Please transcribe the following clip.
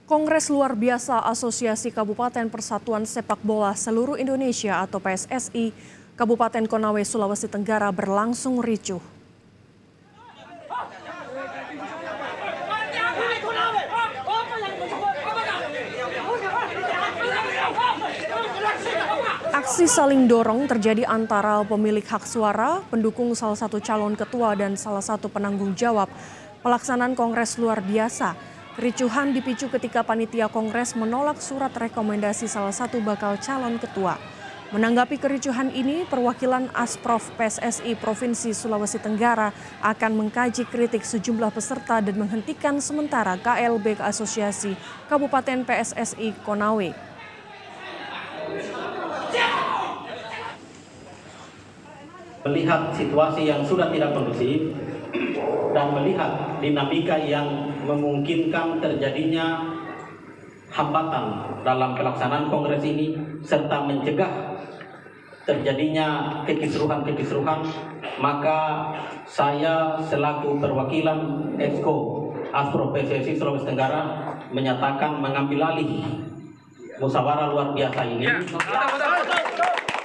Kongres Luar Biasa Asosiasi Kabupaten Persatuan Sepak Bola Seluruh Indonesia atau PSSI Kabupaten Konawe, Sulawesi Tenggara berlangsung ricuh. Aksi saling dorong terjadi antara pemilik hak suara, pendukung salah satu calon ketua dan salah satu penanggung jawab pelaksanaan Kongres Luar Biasa. Kericuhan dipicu ketika panitia Kongres menolak surat rekomendasi salah satu bakal calon ketua. Menanggapi kericuhan ini, perwakilan Asprof PSSI Provinsi Sulawesi Tenggara akan mengkaji kritik sejumlah peserta dan menghentikan sementara KLB Asosiasi Kabupaten PSSI Konawe. Melihat situasi yang sudah tidak kondusif dan melihat dinamika yang memungkinkan terjadinya hambatan dalam pelaksanaan kongres ini serta mencegah terjadinya kekisruhan, maka saya selaku perwakilan Exco Asprof PSSI Sulawesi Tenggara menyatakan mengambil alih musyawarah luar biasa ini.